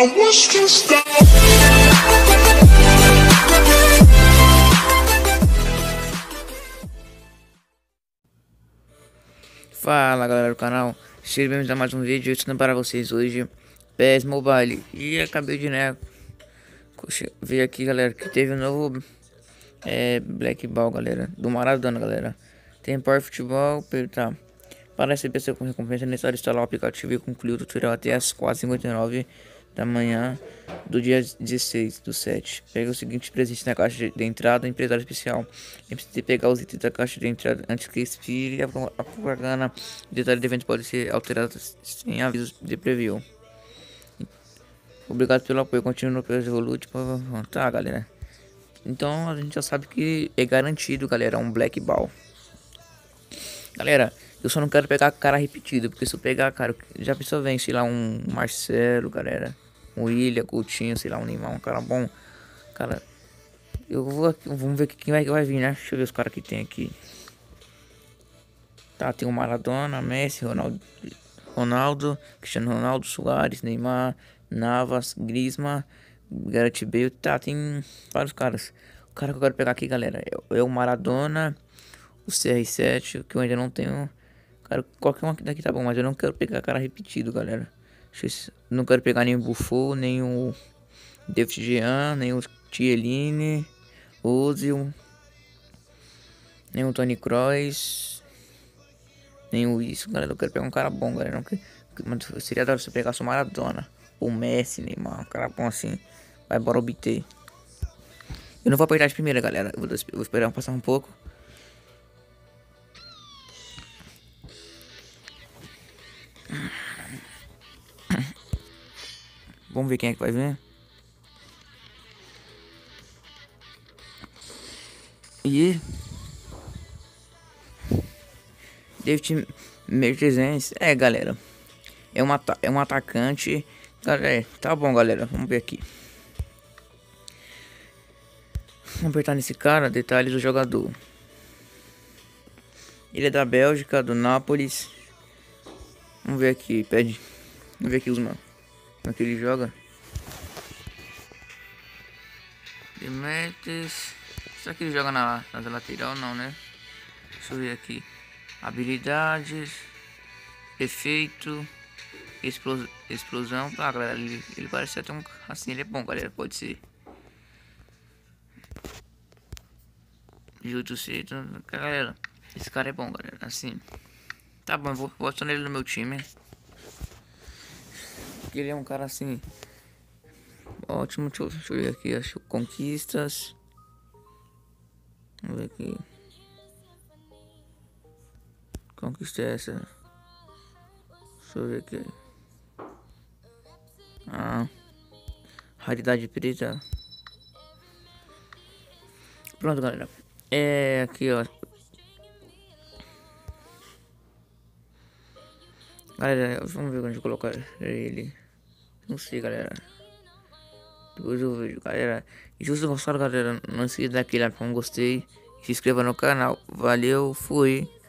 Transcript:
I was just down. Fala galera do canal, sejam bem-vindos a mais um vídeo. Eu estou para vocês hoje PES Mobile. E acabei de ver aqui, galera, que teve um novo Black Ball, galera, do Maradona, galera. Tem Power Futebol, tá. Para receber seu recompensa, é necessário instalar o aplicativo e concluir o tutorial até as 4h59 da manhã do dia 16/7. Pega o seguinte presente na caixa de entrada, empresário especial. Lembre-se de pegar os itens da caixa de entrada antes que expire a propaganda. O detalhe do evento pode ser alterado sem aviso de preview. Obrigado pelo apoio, continue no PES Revolut. Tá, galera, então a gente já sabe que é garantido, galera, um Black Ball. Galera, eu só não quero pegar cara repetido, porque se eu pegar, cara, já pensou, vem, sei lá, um Marcelo, galera, um William, Coutinho, sei lá, um Neymar, um cara bom. Cara, vamos ver quem vai vir, né? Deixa eu ver os caras que tem aqui. Tá, tem o Maradona, Messi, Ronaldo, Cristiano Ronaldo, Suárez, Neymar, Navas, Griezmann, Gareth Bale. Tá, tem vários caras. O cara que eu quero pegar aqui, galera, é o Maradona, o CR7, que eu ainda não tenho. Cara, qualquer um daqui tá bom, mas eu não quero pegar cara repetido, galera. Não quero pegar nem o Buffon, nem o David Jean, nem o Chiellini, Ozil, nem o Toni Kroos, nem o isso, galera. Eu quero pegar um cara bom, galera. Seria da hora se eu pegasse o Maradona, o Messi, Neymar, um cara bom assim. Vai, bora obter. Eu não vou apertar de primeira, galera. Eu vou esperar passar um pouco. Vamos ver quem é que vai vir. E David Mertens, galera, é um atacante, galera. Tá bom, galera, vamos ver aqui. Vamos apertar nesse cara, detalhes do jogador. Ele é da Bélgica, do Nápoles. Vamos ver aqui, vamos ver aqui os mano. Como é que ele joga? Demetes. Será que ele joga na lateral? Não, né? Deixa eu ver aqui. Habilidades. Efeito. Explosão. Tá, galera. Ele parece até um. Assim, ele é bom, galera. Pode ser. Jutsu Seito. Galera, esse cara é bom, galera. Assim. Tá bom, vou adicionar ele no meu time. Ele é um cara assim. Ótimo, deixa eu ver aqui. Acho conquistas. Vamos ver aqui. Conquista é essa. Deixa eu ver aqui. Raridade preta. Pronto, galera. Aqui, ó. Galera, vamos ver onde colocar ele. Não sei, galera. Depois eu vejo, galera. E se vocês gostaram, galera, não esqueça daquele like, um gostei. Se inscreva no canal. Valeu, fui.